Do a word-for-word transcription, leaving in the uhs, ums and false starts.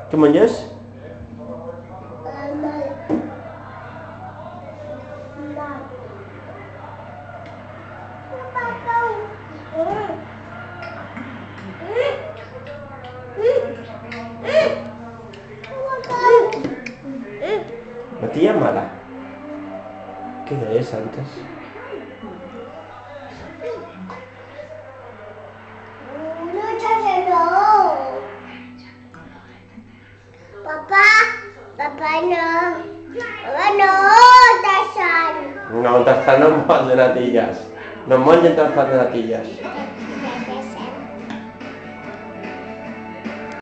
¿Qué moñes? Matilla mala. ¿Qué es antes? Papá, papá no. Papá no, Tarzán. No, Tarzán no mol de natillas. No mol de Tarzán de natillas.